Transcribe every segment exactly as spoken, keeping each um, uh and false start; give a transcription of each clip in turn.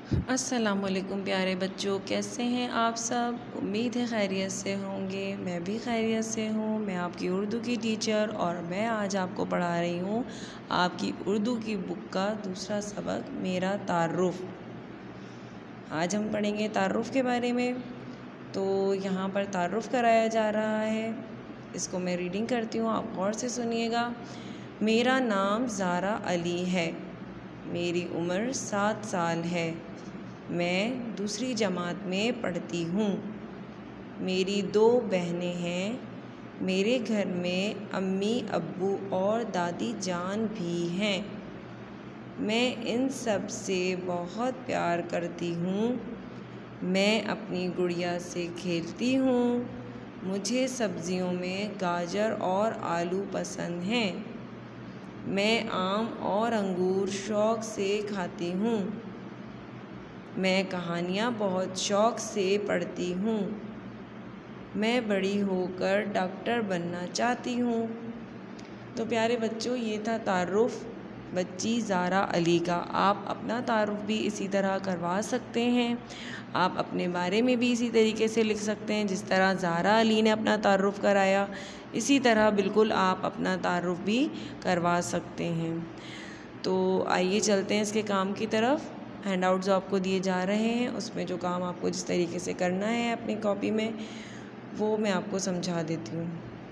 अस्सलाम वालेकुम प्यारे बच्चों, कैसे हैं आप सब। उम्मीद है खैरियत से होंगे। मैं भी खैरियत से हूँ। मैं आपकी उर्दू की टीचर और मैं आज आपको पढ़ा रही हूँ आपकी उर्दू की बुक का दूसरा सबक, मेरा तारुफ़। आज हम पढ़ेंगे तारुफ़ के बारे में। तो यहाँ पर तारुफ़ कराया जा रहा है। इसको मैं रीडिंग करती हूँ, आप गौर से सुनिएगा। मेरा नाम ज़ारा अली है। मेरी उम्र सात साल है। मैं दूसरी जमात में पढ़ती हूँ। मेरी दो बहनें हैं। मेरे घर में अम्मी, अब्बू और दादी जान भी हैं। मैं इन सब से बहुत प्यार करती हूँ। मैं अपनी गुड़िया से खेलती हूँ। मुझे सब्ज़ियों में गाजर और आलू पसंद हैं। मैं आम और अंगूर शौक़ से खाती हूँ। मैं कहानियाँ बहुत शौक़ से पढ़ती हूँ। मैं बड़ी होकर डॉक्टर बनना चाहती हूँ। तो प्यारे बच्चों, ये था तारुफ़ बच्ची ज़ारा अली का। आप अपना तारुफ़ भी इसी तरह करवा सकते हैं। आप अपने बारे में भी इसी तरीके से लिख सकते हैं जिस तरह ज़ारा अली ने अपना तारुफ़ कराया। इसी तरह बिल्कुल आप अपना तारुफ़ भी करवा सकते हैं। तो आइए चलते हैं इसके काम की तरफ। हैंड आउट जो आपको दिए जा रहे हैं उसमें जो काम आपको जिस तरीके से करना है अपनी कॉपी में, वो मैं आपको समझा देती हूँ।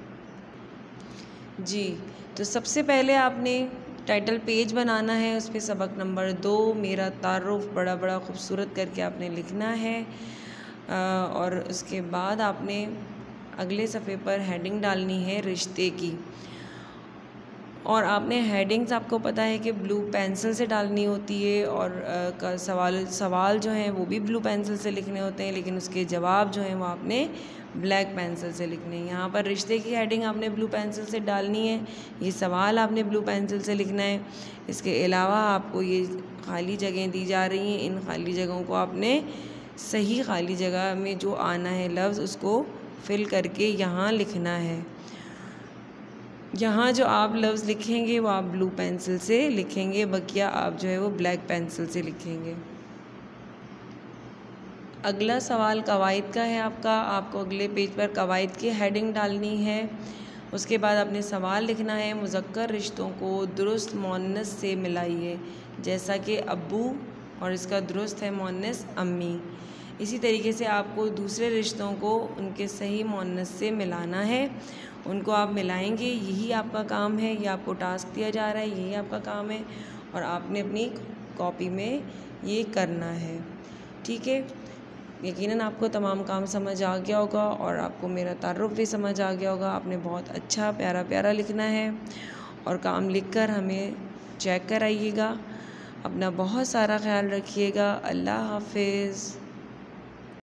जी, तो सबसे पहले आपने टाइटल पेज बनाना है। उस पर सबक नंबर दो मेरा तारुफ़ बड़ा बड़ा खूबसूरत करके आपने लिखना है। और उसके बाद आपने अगले सफ़े पर हेडिंग डालनी है रिश्ते की। और आपने हेडिंग्स, आपको पता है कि ब्लू पेंसिल से डालनी होती है। और आ, का सवाल सवाल जो हैं वो भी ब्लू पेंसिल से लिखने होते हैं, लेकिन उसके जवाब जो हैं वो आपने ब्लैक पेंसिल से लिखने हैं। यहाँ पर रिश्ते की हेडिंग आपने ब्लू पेंसिल से डालनी है। ये सवाल आपने ब्लू पेंसिल से लिखना है। इसके अलावा आपको ये खाली जगहें दी जा रही हैं। इन खाली जगहों को आपने सही खाली जगह में जो आना है लफ्ज़, उसको फिल करके यहाँ लिखना है। यहाँ जो आप लफ्ज़ लिखेंगे वो आप ब्लू पेंसिल से लिखेंगे, बकिया आप जो है वो ब्लैक पेंसिल से लिखेंगे। अगला सवाल कवायद का है आपका। आपको अगले पेज पर कवायद की हेडिंग डालनी है। उसके बाद आपने सवाल लिखना है, मुज़क्कर रिश्तों को दुरुस्त मुअन्नस से मिलाइए। जैसा कि अब्बू, और इसका दुरुस्त है मुअन्नस अम्मी। इसी तरीके से आपको दूसरे रिश्तों को उनके सही मुअन्नस से मिलाना है। उनको आप मिलाएंगे, यही आपका काम है। ये आपको टास्क दिया जा रहा है, यही आपका काम है और आपने अपनी कॉपी में ये करना है। ठीक है, यकीनन आपको तमाम काम समझ आ गया होगा और आपको मेरा तारुफ़ भी समझ आ गया होगा। आपने बहुत अच्छा प्यारा प्यारा लिखना है और काम लिखकर हमें चेक कराइएगा। अपना बहुत सारा ख्याल रखिएगा। अल्लाह हाफ़िज़।